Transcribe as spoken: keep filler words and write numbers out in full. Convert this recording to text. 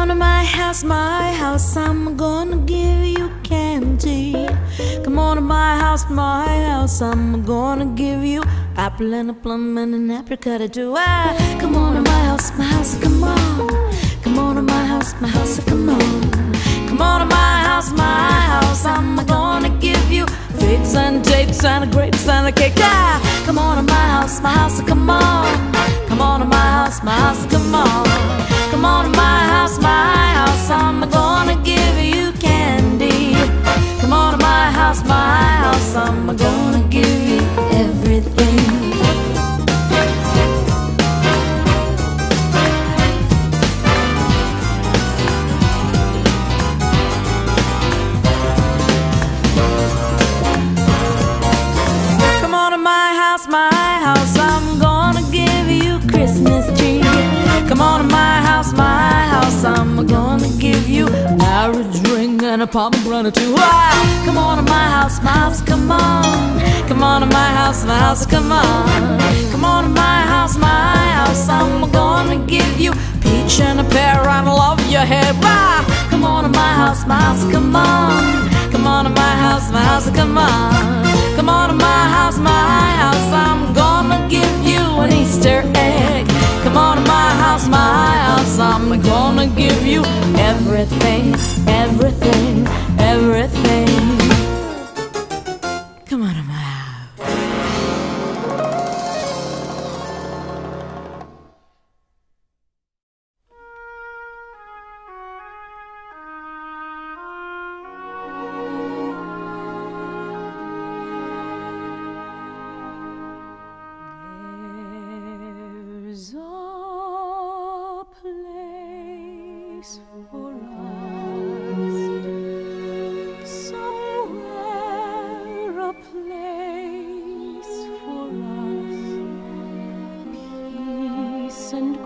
on to my house, my house, I'm gonna give you candy. Come on to my house, my house, I'm gonna give you apple and a plum and an apricot too. Ah, come on to my house, my house, come on. Come on to my house, my house, come on. Come on to my house, my house, I'm gonna give you figs and dates and grapes and a cake. Ah, come on to my house, my house, come on. Come on to my house, my house, come on. Come on to my house, my house, I'm gonna give you candy. Come on to my house, my house, I'm gonna give you everything. My house, I'm gonna give you Christmas tree. Come on to my house, my house, I'm gonna give you marriage ring and a pomegranate too. Ah, come on to my house, my house, come on. Come on to my house, my house, come on. Come on to my house, my house, I'm gonna give you peach and a pear and love your hair. Ah, come on to my house, my house, come on. Come on to my house, my house, come on. Come on to my house, my house, I'm gonna give you an Easter egg. Come on to my house, my house, I'm gonna give you everything, everything, everything. Come on to my house. There's a place for us, somewhere a place for us, peace and